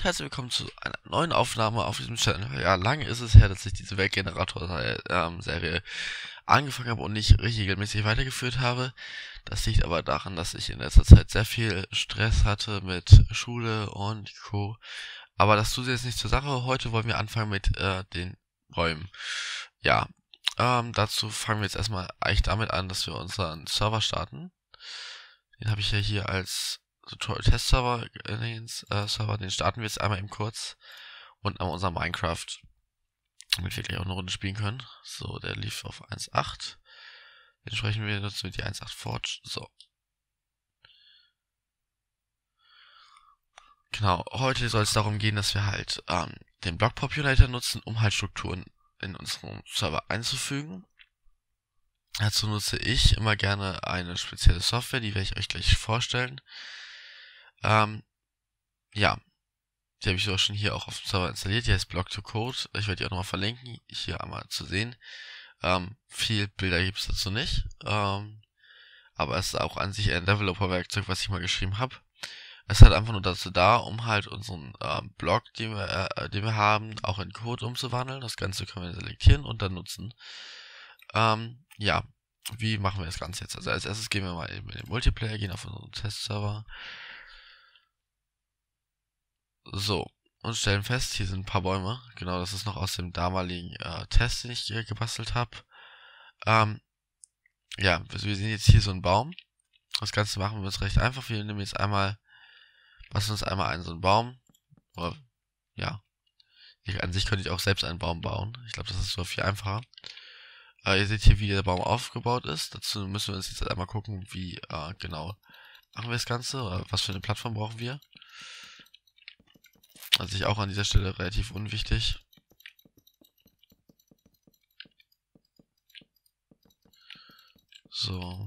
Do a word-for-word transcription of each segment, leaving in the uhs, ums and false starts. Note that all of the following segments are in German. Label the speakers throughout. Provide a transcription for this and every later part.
Speaker 1: herzlich willkommen zu einer neuen Aufnahme auf diesem Channel. Ja, lange ist es her, dass ich diese Weltgenerator-Serie angefangen habe und nicht regelmäßig weitergeführt habe. Das liegt aber daran, dass ich in letzter Zeit sehr viel Stress hatte mit Schule und Co. Aber das tut jetzt nicht zur Sache. Heute wollen wir anfangen mit äh, den Räumen. Ja, ähm, dazu fangen wir jetzt erstmal eigentlich damit an, dass wir unseren Server starten. Den habe ich ja hier als Tutorial-Test-Server, äh, Server, den starten wir jetzt einmal eben kurz. Und einmal unser Minecraft, damit wir gleich auch eine Runde spielen können. So, der lief auf eins Punkt acht. Entsprechend wir nutzen wir die eins Punkt acht Forge. So. Genau, heute soll es darum gehen, dass wir halt ähm, den Block Populator nutzen, um halt Strukturen in unserem Server einzufügen. Dazu nutze ich immer gerne eine spezielle Software, die werde ich euch gleich vorstellen. Ähm, ja, die habe ich auch schon hier auch auf dem Server installiert. Die heißt Block to Code. Ich werde die auch nochmal verlinken, hier einmal zu sehen. Ähm, viel Bilder gibt es dazu nicht. Ähm, aber es ist auch an sich ein Developer-Werkzeug, was ich mal geschrieben habe. Es ist halt einfach nur dazu da, um halt unseren ähm, Block, den wir, äh, den wir haben, auch in Code umzuwandeln. Das Ganze können wir selektieren und dann nutzen. Ähm, ja, wie machen wir das Ganze jetzt? Also als erstes gehen wir mal in den Multiplayer, gehen auf unseren Testserver. So, und stellen fest, hier sind ein paar Bäume. Genau, das ist noch aus dem damaligen äh, Test, den ich hier gebastelt habe. Ähm, ja, also wir sehen jetzt hier so einen Baum. Das Ganze machen wir uns recht einfach. Wir nehmen jetzt einmal, basteln uns einmal einen so einen Baum. Oder, ja, ich, an sich könnte ich auch selbst einen Baum bauen. Ich glaube, das ist so viel einfacher. Äh, ihr seht hier, wie der Baum aufgebaut ist. Dazu müssen wir uns jetzt einmal gucken, wie äh, genau machen wir das Ganze. Oder was für eine Plattform brauchen wir. Also ich auch an dieser Stelle relativ unwichtig. So.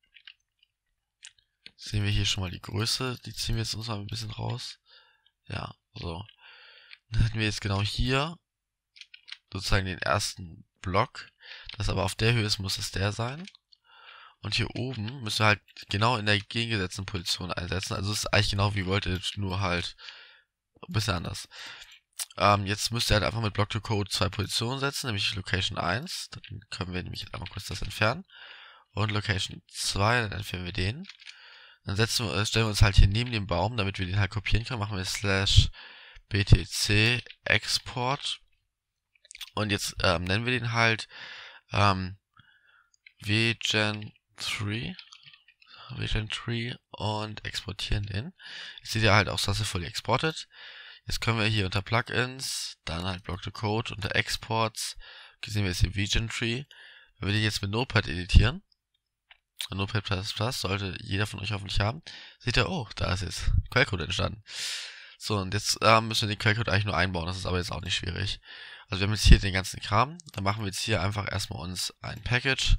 Speaker 1: Sehen wir hier schon mal die Größe. Die ziehen wir jetzt uns mal ein bisschen raus. Ja, so. Dann hätten wir jetzt genau hier sozusagen den ersten Block. Das aber auf der Höhe ist, muss es der sein. Und hier oben müssen wir halt genau in der gegengesetzten Position einsetzen. Also es ist eigentlich genau wie Voltage, nur halt ein bisschen anders. Ähm, jetzt müsst ihr halt einfach mit Block to Code zwei Positionen setzen, nämlich Location eins. Dann können wir nämlich einmal kurz das entfernen. Und Location zwei, dann entfernen wir den. Dann setzen wir, stellen wir uns halt hier neben dem Baum, damit wir den halt kopieren können. Machen wir slash btc export. Und jetzt ähm, nennen wir den halt ähm, vgen drei. vgen drei und exportieren den. Jetzt seht ihr halt auch successfully exported. Jetzt können wir hier unter Plugins, dann halt Block to Code, unter Exports, hier sehen wir jetzt den vgen drei. Wenn wir den jetzt mit Notepad editieren, Notepad plus plus, sollte jeder von euch hoffentlich haben, seht ihr, oh, da ist jetzt Quellcode entstanden. So, und jetzt äh, müssen wir den Quellcode eigentlich nur einbauen, das ist aber jetzt auch nicht schwierig. Also wir haben jetzt hier den ganzen Kram, dann machen wir jetzt hier einfach erstmal uns ein Package,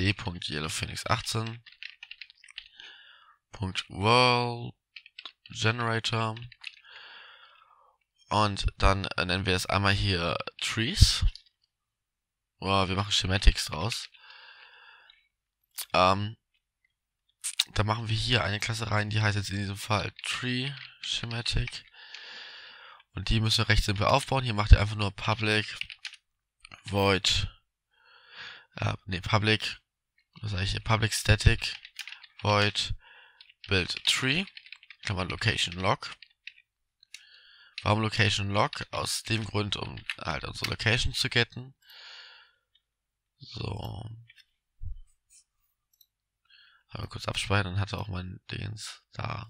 Speaker 1: d.yellowphoenix achtzehn.world.generator und dann äh, nennen wir es einmal hier Trees. Oh, wir machen Schematics draus. Ähm, da machen wir hier eine Klasse rein, die heißt jetzt in diesem Fall Tree Schematic. Und die müssen wir recht simpel aufbauen. Hier macht ihr einfach nur Public Void, äh, ne, Public, was sage ich hier, Public Static Void Build Tree, kann man Location Log. Warum Location Log? Aus dem Grund, um halt unsere Location zu getten. So. Aber kurz abspeichern, dann hat er auch mein Dings da.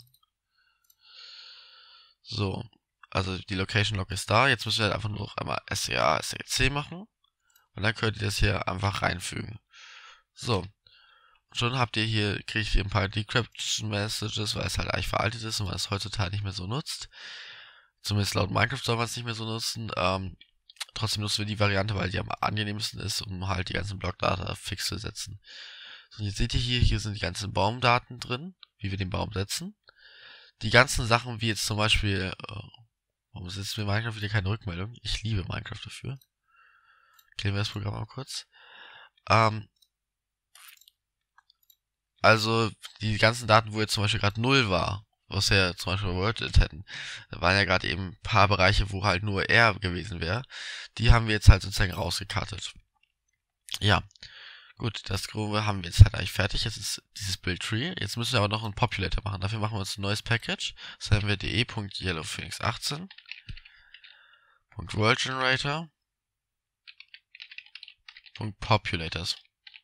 Speaker 1: So. Also die Location Log ist da. Jetzt müssen wir halt einfach nur noch einmal sca sec machen. Und dann könnt ihr das hier einfach reinfügen. So. Und schon habt ihr hier, kriegt ihr ein paar Decryption Messages, weil es halt eigentlich veraltet ist und man es heutzutage nicht mehr so nutzt. Zumindest laut Minecraft soll man es nicht mehr so nutzen. Ähm, trotzdem nutzen wir die Variante, weil die am angenehmsten ist, um halt die ganzen Blockdata fix zu setzen. So, und jetzt seht ihr hier, hier sind die ganzen Baumdaten drin, wie wir den Baum setzen. Die ganzen Sachen, wie jetzt zum Beispiel, äh, warum setzt mir Minecraft wieder keine Rückmeldung? Ich liebe Minecraft dafür. Klären wir das Programm mal kurz. Ähm, also, die ganzen Daten, wo jetzt zum Beispiel gerade null war, was wir zum Beispiel World hätten, da waren ja gerade eben ein paar Bereiche, wo halt nur R gewesen wäre. Die haben wir jetzt halt sozusagen rausgekartet. Ja, gut, das Grobe haben wir jetzt halt eigentlich fertig. Jetzt ist dieses Build Tree. Jetzt müssen wir aber noch einen Populator machen. Dafür machen wir uns ein neues Package. Das haben wir de.yellowphoenix achtzehn. World Generator. Populators.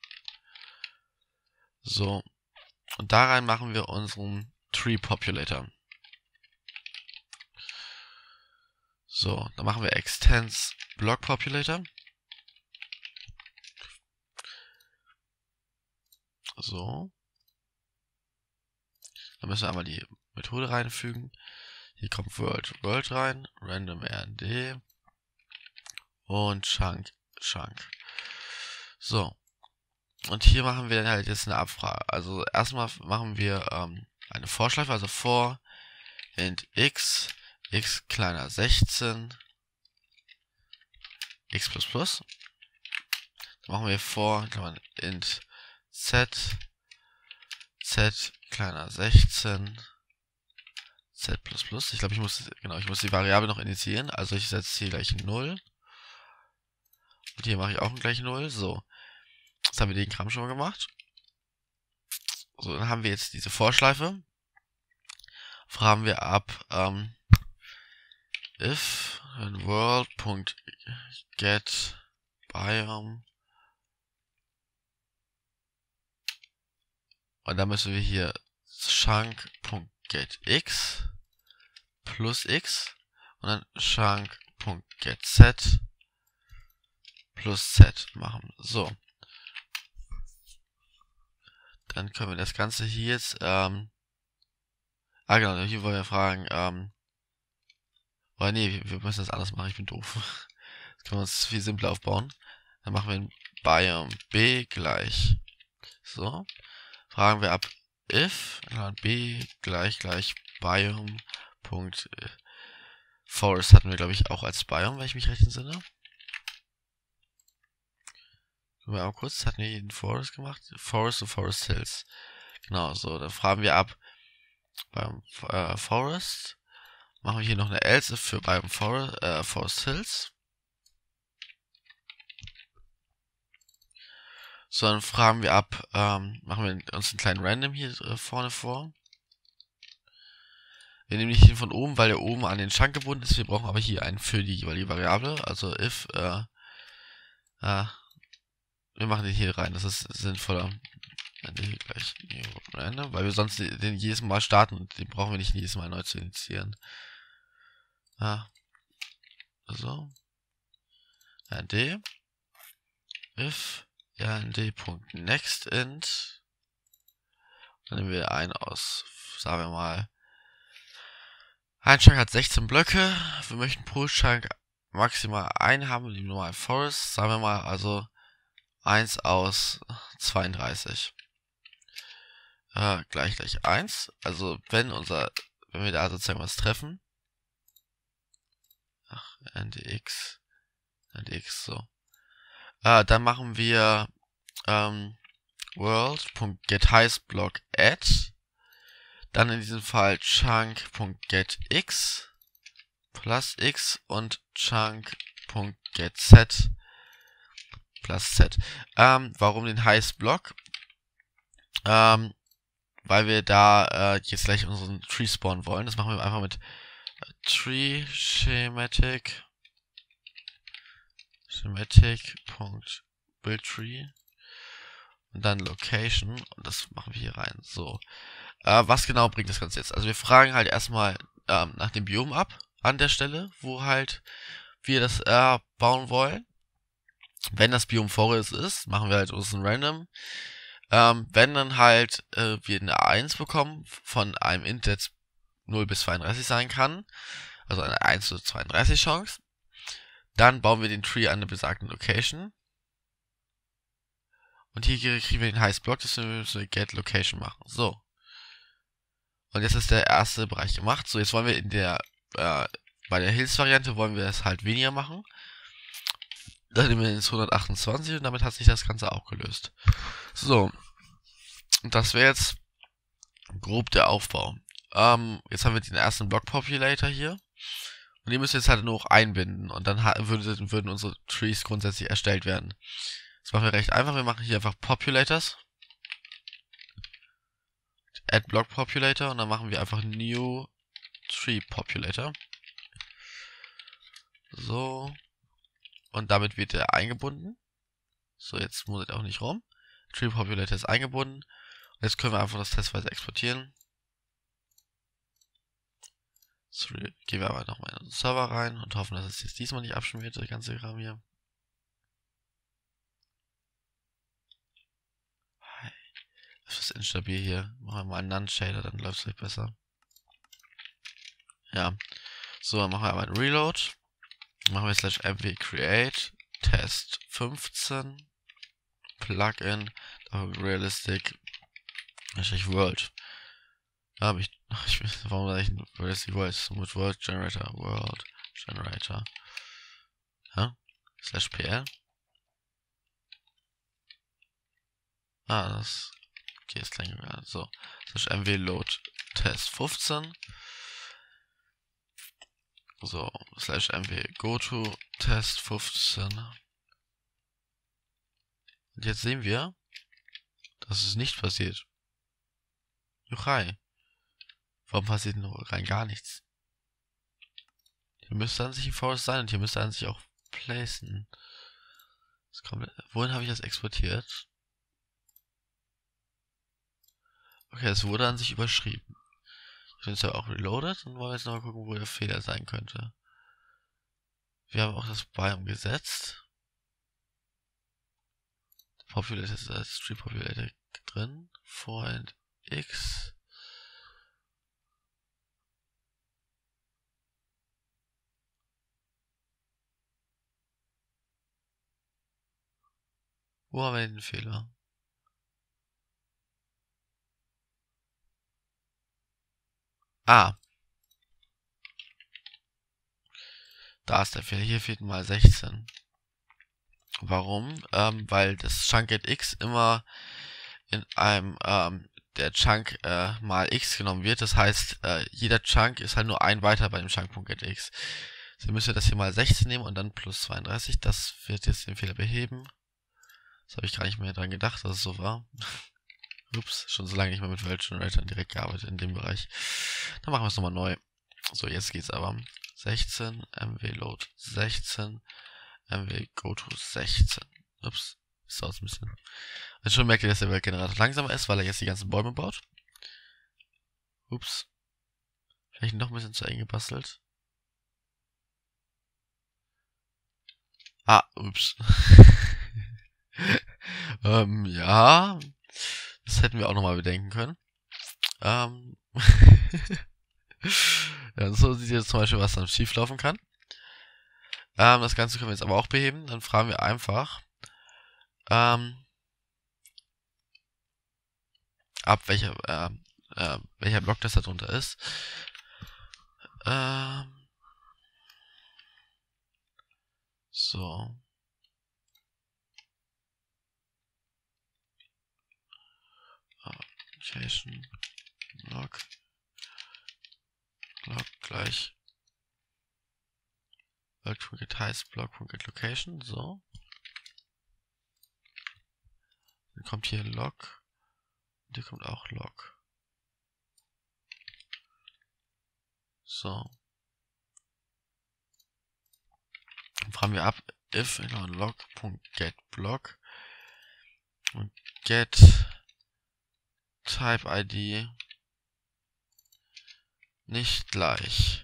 Speaker 1: So. Und da rein machen wir unseren Tree Populator. So, dann machen wir Extends Block Populator. So. Dann müssen wir einmal die Methode reinfügen. Hier kommt World, World rein, Random R N D und Chunk, Chunk. So. Und hier machen wir dann halt jetzt eine Abfrage. Also erstmal machen wir ähm, eine Vorschleife, also for int x, x kleiner sechzehn, x plus plus. Dann machen wir for int z, z kleiner sechzehn, z plus plus. Ich glaube, ich muss genau, ich muss die Variable noch initiieren. Also ich setze hier gleich null. Und hier mache ich auch gleich null. So. Jetzt haben wir den Kram schon mal gemacht. So, dann haben wir jetzt diese Vorschleife. Fragen wir ab ähm, if world.get biome. Und dann müssen wir hier chunk.getX plus x und dann chunk.getZ plus z machen. So. Dann können wir das Ganze hier jetzt, ähm, ah genau, hier wollen wir fragen, ähm, oder nee, wir müssen das anders machen, ich bin doof. Das können wir uns viel simpler aufbauen. Dann machen wir ein Biome b gleich, so, fragen wir ab if b gleich gleich biome. Forest hatten wir, glaube ich, auch als Biome, wenn ich mich recht entsinne. Wir auch kurz, hatten wir den Forest gemacht? Forest und Forest Hills. Genau, so, dann fragen wir ab beim äh, Forest. Machen wir hier noch eine else für beim Forest, äh, Forest Hills. So, dann fragen wir ab, ähm, machen wir uns einen kleinen Random hier äh, vorne vor. Wir nehmen nicht den von oben, weil der oben an den Chunk gebunden ist. Wir brauchen aber hier einen für die jeweilige Variable. Also if, äh, äh, wir machen den hier rein, das ist sinnvoller. Gleich random, weil wir sonst den jedes Mal starten und den brauchen wir nicht jedes Mal neu zu initiieren. Ah. So. rnd. If rnd.nextInt. Dann nehmen wir einen aus, sagen wir mal. Ein Chunk hat sechzehn Blöcke. Wir möchten pro Chunk maximal einen haben, die normalen Forest. Sagen wir mal also eins aus zweiunddreißig. Äh, gleich gleich eins. Also wenn unser, wenn wir da sozusagen was treffen. Ach, ndx. ndx, so. Äh, dann machen wir ähm, world.getHighestBlock add. Dann in diesem Fall chunk.getX plus x und chunk.getZ plus z. Ähm, warum den Highest Block? Ähm, weil wir da äh, jetzt gleich unseren Tree spawnen wollen. Das machen wir einfach mit äh, Tree Schematic Schematic.buildTree und dann Location und das machen wir hier rein. So. Äh, was genau bringt das Ganze jetzt? Also wir fragen halt erstmal ähm, nach dem Biom ab an der Stelle, wo halt wir das äh, bauen wollen. Wenn das Biom Forest ist, machen wir halt unseren Random. Ähm, wenn dann halt äh, wir eine eins bekommen von einem Int, der null bis zweiunddreißig sein kann, also eine eins zu zweiunddreißig Chance, dann bauen wir den Tree an der besagten Location. Und hier kriegen wir den Highest Block, das müssen wir Get Location machen. So. Und jetzt ist der erste Bereich gemacht. So, jetzt wollen wir in der, äh, bei der Hills-Variante wollen wir es halt weniger machen. Dann nehmen wir ins hundertachtundzwanzig und damit hat sich das Ganze auch gelöst. So. Und das wäre jetzt grob der Aufbau. ähm, jetzt haben wir den ersten Block Populator hier. Und den müssen wir jetzt halt nur noch einbinden. Und dann würden, würden unsere Trees grundsätzlich erstellt werden. Das machen wir recht einfach. Wir machen hier einfach Populators. Add Block Populator. Und dann machen wir einfach New Tree Populator. So. Und damit wird er eingebunden. So, jetzt muss er auch nicht rum. Tree Populator ist eingebunden. Und jetzt können wir einfach das testweise exportieren. So, gehen wir aber nochmal in den Server rein und hoffen, dass es jetzt diesmal nicht abschmiert, der ganze Kram hier. Das ist instabil hier. Machen wir mal einen None-Shader, dann läuft es vielleicht besser. Ja. So, dann machen wir aber einen Reload. Dann machen wir slash mv create test fünfzehn plugin realistic world. Da habe ich, ich warum sage ich realistic world mit world generator world generator. Ja? Slash pl. Ah, das okay, ist klein gegangen. So, slash mv load test fünfzehn. So, slash mv go to test fünfzehn. Und jetzt sehen wir, dass es nicht passiert. Juchai. Warum passiert noch rein gar nichts? Hier müsste an sich ein Forest sein und hier müsste an sich auch placen. Das kommt, wohin habe ich das exportiert? Okay, es wurde an sich überschrieben. Ich habe es ja auch reloaded und wollen jetzt noch mal gucken, wo der Fehler sein könnte. Wir haben auch das Biome gesetzt. Populator ist als Tree Populator drin. Point X. Wo haben wir den Fehler? Ah. Da ist der Fehler. Hier fehlt mal sechzehn. Warum? Ähm, weil das Chunk@x X immer in einem, ähm, der Chunk äh, mal x genommen wird. Das heißt, äh, jeder Chunk ist halt nur ein weiter bei dem Chunk.getX. So müsst ihr das hier mal sechzehn nehmen und dann plus zweiunddreißig. Das wird jetzt den Fehler beheben. Das habe ich gar nicht mehr dran gedacht, dass es so war. Ups, schon so lange nicht mehr mit World Generator direkt gearbeitet in dem Bereich. Dann machen wir es nochmal neu. So, jetzt geht's aber. sechzehn, mv load sechzehn, mv go to sechzehn. Ups, ist aus ein bisschen. Also schon merkt ihr, dass der Weltgenerator langsamer ist, weil er jetzt die ganzen Bäume baut. Ups. Vielleicht noch ein bisschen zu eng gebastelt. Ah, ups. ähm, ja. Das hätten wir auch nochmal bedenken können. Ähm. Ja, so sieht jetzt zum Beispiel, was dann schief laufen kann. Ähm, das Ganze können wir jetzt aber auch beheben. Dann fragen wir einfach, ähm, ab welcher, äh, äh, welcher Block das da drunter ist. Ähm, so. Application Block Block gleich World.getHeißt Block.getLocation. So. Dann kommt hier Log. Und hier kommt auch Log. So. Dann fragen wir ab if in log.getBlock und get Type I D nicht gleich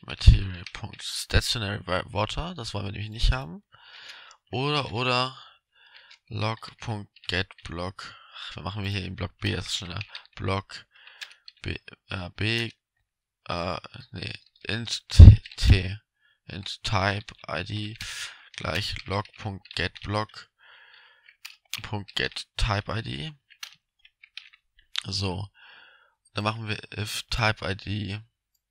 Speaker 1: Material.stationaryWater, das wollen wir nämlich nicht haben. Oder oder log.getBlock. Was machen wir hier im Block B? Das ist schneller. Block B, äh, B äh, nee, int t int type id gleich log.getBlock.getTypeID. So, dann machen wir if TypeID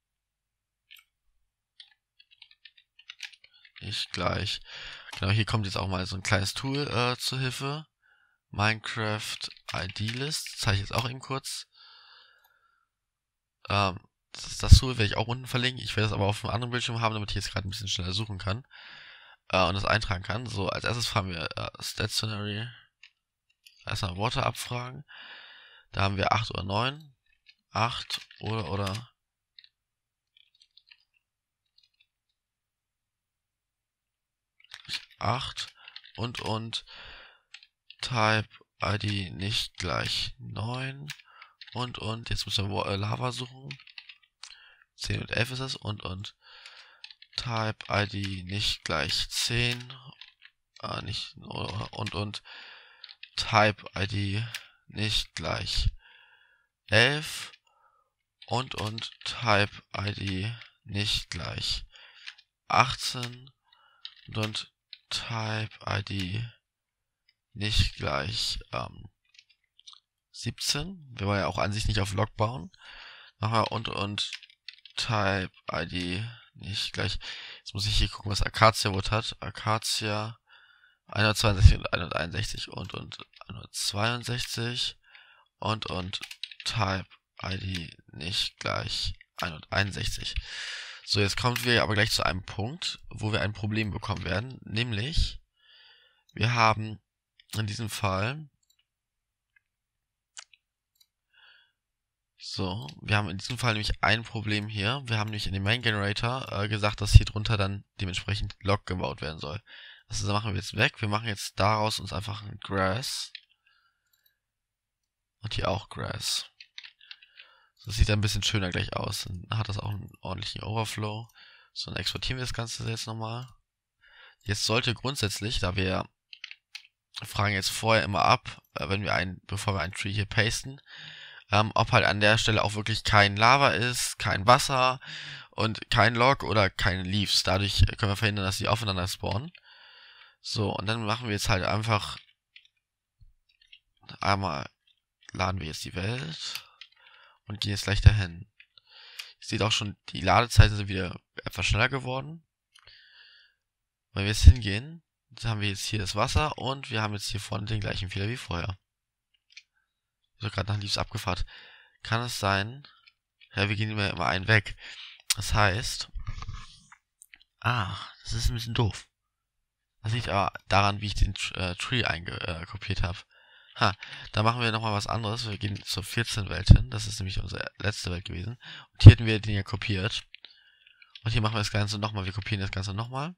Speaker 1: nicht gleich. Genau, hier kommt jetzt auch mal so ein kleines Tool äh, zur Hilfe. Minecraft I D List, zeige ich jetzt auch eben kurz. Ähm, das, das Tool werde ich auch unten verlinken. Ich werde es aber auf einem anderen Bildschirm haben, damit ich jetzt gerade ein bisschen schneller suchen kann. Äh, und das eintragen kann. So, als erstes fragen wir äh, Stationary. Erstmal Worte abfragen. Da haben wir acht oder neun. acht oder oder acht und und Type I D nicht gleich neun und und jetzt müssen wir äh, Lava suchen. zehn und elf ist es und und Type I D nicht gleich zehn äh, nicht und und Type I D nicht gleich elf und und Type I D nicht gleich achtzehn und und Type I D nicht gleich ähm, siebzehn. Wir wollen ja auch an sich nicht auf Log bauen. Machen wir und und Type I D nicht gleich. Jetzt muss ich hier gucken, was Acacia Wood hat. Acacia hundertzweiundsechzig und hunderteinundsechzig und und hundertzweiundsechzig und und Type I D nicht gleich hunderteinundsechzig. So, jetzt kommen wir aber gleich zu einem Punkt, wo wir ein Problem bekommen werden, nämlich wir haben in diesem Fall so, wir haben in diesem Fall nämlich ein Problem hier. Wir haben nämlich in dem Main Generator äh, gesagt, dass hier drunter dann dementsprechend Log gebaut werden soll. Also machen wir jetzt weg. Wir machen jetzt daraus uns einfach ein Grass. Und hier auch Grass. Das sieht dann ein bisschen schöner gleich aus. Dann hat das auch einen ordentlichen Overflow. So, dann exportieren wir das Ganze jetzt nochmal. Jetzt sollte grundsätzlich, da wir fragen jetzt vorher immer ab, äh, wenn wir ein, bevor wir einen Tree hier pasten, ähm, ob halt an der Stelle auch wirklich kein Lava ist, kein Wasser und kein Log oder keine Leaves. Dadurch können wir verhindern, dass sie aufeinander spawnen. So, und dann machen wir jetzt halt einfach einmal, laden wir jetzt die Welt und gehen jetzt gleich dahin. Ihr seht auch schon, die Ladezeiten sind wieder etwas schneller geworden. Wenn wir jetzt hingehen, dann haben wir jetzt hier das Wasser und wir haben jetzt hier vorne den gleichen Fehler wie vorher. So, gerade nach Leaves abgefahren. Kann es sein? Ja, wir gehen immer, immer einen weg. Das heißt, ah, das ist ein bisschen doof. Das liegt aber daran, wie ich den äh, Tree einkopiert äh, habe. Ha, da machen wir nochmal was anderes. Wir gehen zur vierzehn Welt hin. Das ist nämlich unsere letzte Welt gewesen. Und hier hätten wir den ja kopiert. Und hier machen wir das Ganze nochmal. Wir kopieren das Ganze nochmal.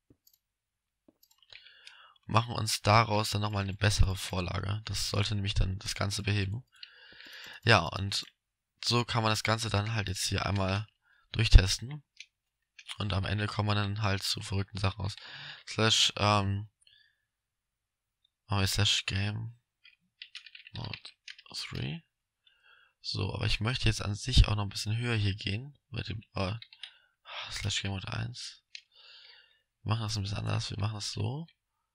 Speaker 1: Machen uns daraus dann nochmal eine bessere Vorlage. Das sollte nämlich dann das Ganze beheben. Ja, und so kann man das Ganze dann halt jetzt hier einmal durchtesten. Und am Ende kommt man dann halt zu verrückten Sachen raus. Slash, ähm, machen wir slash game mode drei. So, aber ich möchte jetzt an sich auch noch ein bisschen höher hier gehen. Mit dem, äh, slash game mode eins. Wir machen das ein bisschen anders. Wir machen das so.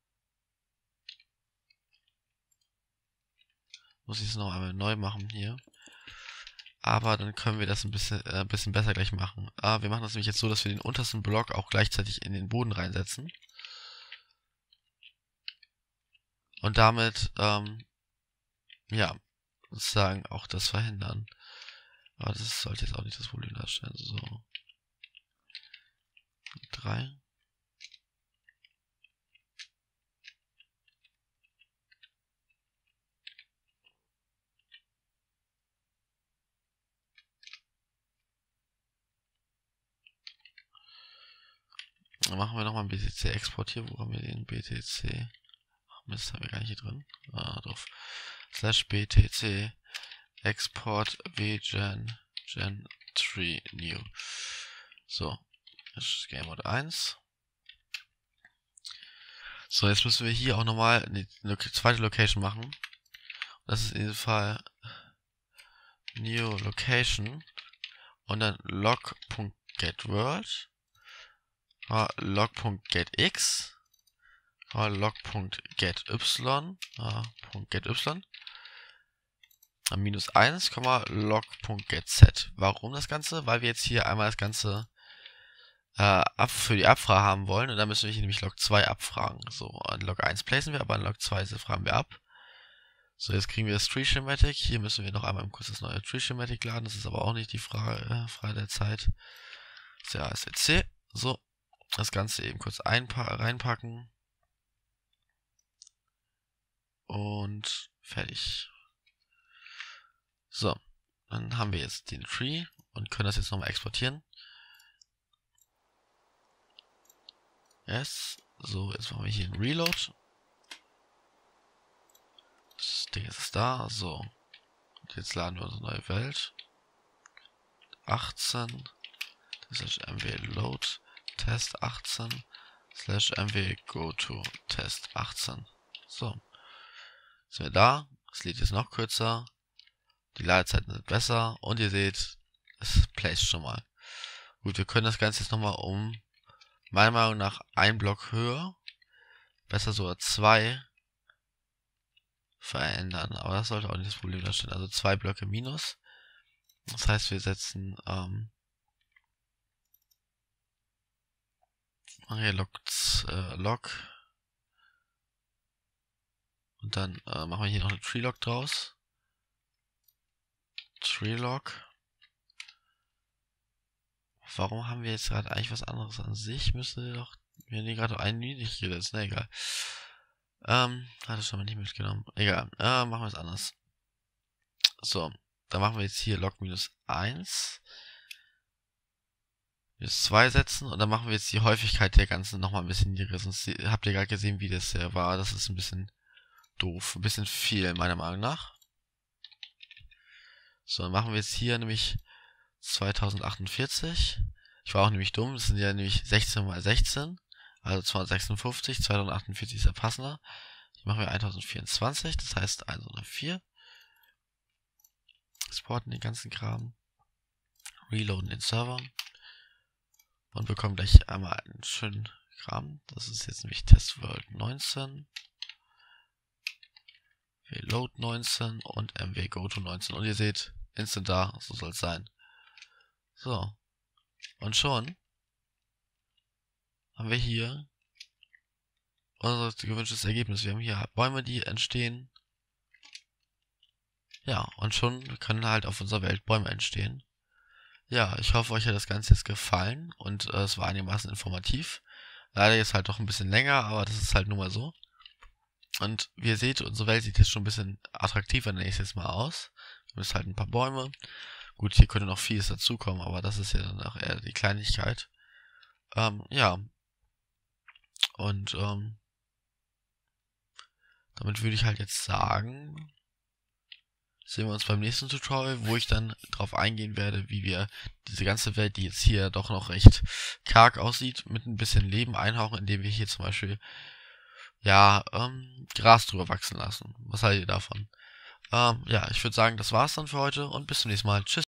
Speaker 1: Muss ich es noch einmal neu machen hier. Aber dann können wir das ein bisschen, äh, ein bisschen besser gleich machen. Ah, wir machen das nämlich jetzt so, dass wir den untersten Block auch gleichzeitig in den Boden reinsetzen. Und damit, ähm, ja, sozusagen auch das verhindern. Aber das sollte jetzt auch nicht das Problem darstellen. So. drei. Dann machen wir nochmal einen B T C-Export hier. Wo haben wir den B T C? Ach Mist, haben wir gar nicht hier drin. Ah, drauf. Slash B T C Export Vgen Gen drei New. So. Das ist Game Mode eins. So, jetzt müssen wir hier auch nochmal eine zweite Location machen. Das ist in diesem Fall New Location und dann log.getWorld, log.getX, log.gety, .gety, minus eins, log.getZ. Warum das Ganze? Weil wir jetzt hier einmal das Ganze äh, ab, für die Abfrage haben wollen und dann müssen wir hier nämlich log zwei abfragen. So, an log eins placen wir, aber an log zwei fragen wir ab. So, jetzt kriegen wir das Tree Schematic. Hier müssen wir noch einmal kurz das neue Tree Schematic laden. Das ist aber auch nicht die Frage, äh, Frage der Zeit. Das ist der A S C C. So, das Ganze eben kurz reinpacken. Und fertig. So, dann haben wir jetzt den Tree und können das jetzt nochmal exportieren. Yes. So, jetzt machen wir hier einen Reload. Das Ding ist da. So. Und jetzt laden wir unsere neue Welt. achtzehn. Slash mw load test achtzehn. Slash mw go to test achtzehn. So. Sind wir da. Das lädt jetzt noch kürzer. Die Ladezeiten sind besser. Und ihr seht, es placed schon mal. Gut, wir können das Ganze jetzt nochmal um, meiner Meinung nach, ein Block höher. Besser sogar zwei verändern. Aber das sollte auch nicht das Problem darstellen. Also zwei Blöcke minus. Das heißt, wir setzen ähm, hier log, äh, log. Und dann äh, machen wir hier noch eine Tree-Log draus. Tree-Log. Warum haben wir jetzt gerade eigentlich was anderes an sich? Müsste doch... Wir haben gerade ein niedrig gesetzt, ne, egal. Ähm, hat es schon mal nicht mitgenommen. Egal, äh, machen wir es anders. So, dann machen wir jetzt hier log minus eins. Minus zwei setzen und dann machen wir jetzt die Häufigkeit der ganzen nochmal ein bisschen niedriger. Sonst habt ihr gerade gesehen, wie das hier war. Das ist ein bisschen doof. Ein bisschen viel, meiner Meinung nach. So, dann machen wir jetzt hier nämlich zweitausendachundvierzig. Ich war auch nämlich dumm. Das sind ja nämlich sechzehn mal sechzehn. Also zweihundertsechsundfünfzig. zweitausendachtundzwanzig ist ja passender. Hier machen wir tausendvierundzwanzig. Das heißt hundertvier. Exporten den ganzen Kram. Reloaden den Server. Und bekommen gleich einmal einen schönen Kram. Das ist jetzt nämlich testworld neunzehn. Reload neunzehn und mw goto neunzehn. Und ihr seht, instant da, so soll es sein. So. Und schon haben wir hier unser gewünschtes Ergebnis. Wir haben hier Bäume, die entstehen. Ja, und schon können halt auf unserer Welt Bäume entstehen. Ja, ich hoffe, euch hat das Ganze jetzt gefallen und äh, es war einigermaßen informativ. Leider jetzt halt doch ein bisschen länger, aber das ist halt nun mal so. Und wie ihr seht, unsere Welt sieht jetzt schon ein bisschen attraktiver, nenne ich es jetzt mal aus. Wir haben halt ein paar Bäume. Gut, hier könnte noch vieles dazukommen, aber das ist ja dann auch eher die Kleinigkeit. Ähm, ja. Und ähm, damit würde ich halt jetzt sagen, sehen wir uns beim nächsten Tutorial, wo ich dann drauf eingehen werde, wie wir diese ganze Welt, die jetzt hier doch noch recht karg aussieht, mit ein bisschen Leben einhauchen, indem wir hier zum Beispiel ja, ähm, Gras drüber wachsen lassen. Was haltet ihr davon? Ähm, ja, ich würde sagen, das war's dann für heute und bis zum nächsten Mal. Tschüss.